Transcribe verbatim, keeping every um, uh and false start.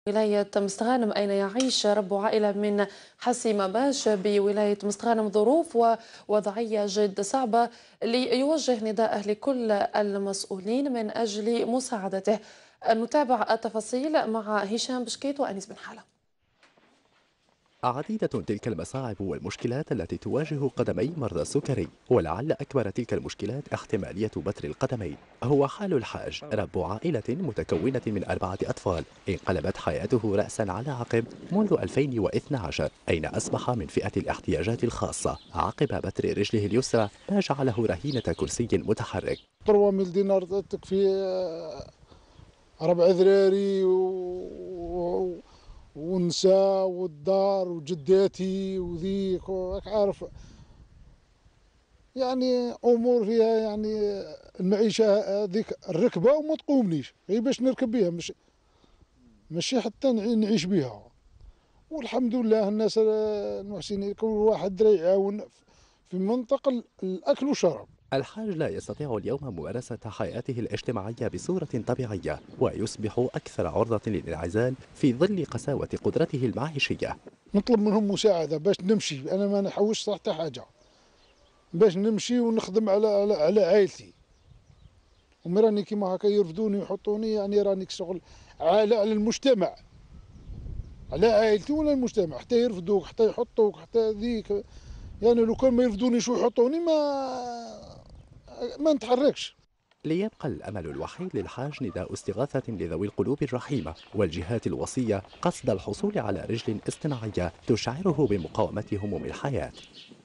ولاية مستغانم أين يعيش رب عائلة من حسيمة باش بولاية مستغانم ظروف ووضعية جد صعبة ليوجه نداءه لكل المسؤولين من أجل مساعدته. نتابع التفاصيل مع هشام بشكيت وأنيس بن حالة. عديدة تلك المصاعب والمشكلات التي تواجه قدمي مرضى السكري، ولعل أكبر تلك المشكلات احتمالية بتر القدمين. هو حال الحاج رب عائلة متكونة من أربعة أطفال انقلبت حياته رأسا على عقب منذ ألفين واثني عشر، أين أصبح من فئة الاحتياجات الخاصة عقب بتر رجله اليسرى ما جعله رهينة كرسي متحرك. أربعة ميل دينار تكفي ربع ذراري و... والنساء والدار وجداتي وذيك عارف، يعني امور فيها يعني المعيشه هذيك الركبه وما تقومنيش غير باش نركب بها، مش ماشي حتى نعيش بها. والحمد لله الناس المحسنين كل واحد يعاون في منطقه الاكل والشرب. الحاج لا يستطيع اليوم ممارسة حياته الاجتماعية بصورة طبيعية، ويصبح أكثر عرضة للانعزال في ظل قساوة قدرته المعيشية. نطلب منهم مساعدة باش نمشي، أنا ما نحوش حتى حاجة باش نمشي ونخدم على على, على عائلتي. ومي راني كيما هكا يرفدوني ويحطوني، يعني راني شغل على على المجتمع، على عائلتي ولا المجتمع، حتى يرفدوك حتى يحطوك حتى ذيك. يعني لو كان ما يرفدونيش ويحطوني ما ما نتحركش. ليبقى الأمل الوحيد للحاج نداء استغاثة لذوي القلوب الرحيمة والجهات الوصية قصد الحصول على رجل اصطناعية تشعره بمقاومة هموم الحياة.